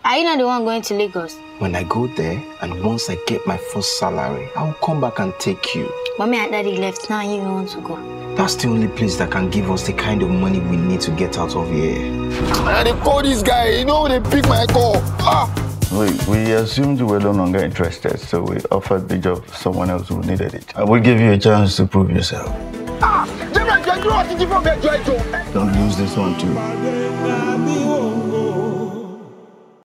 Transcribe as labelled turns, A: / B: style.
A: Are you not the one going to Lagos?
B: When I go there, and once I get my first salary, I'll come back and take you.
A: Mommy and Daddy left, now you want to go.
B: That's the only place that can give us the kind of money we need to get out of here.
C: And they call this guy, you know, they pick my call.
D: We assumed you were no longer interested, so we offered the job to someone else who needed it. I will give you a chance to prove yourself.
C: Don't lose this one too.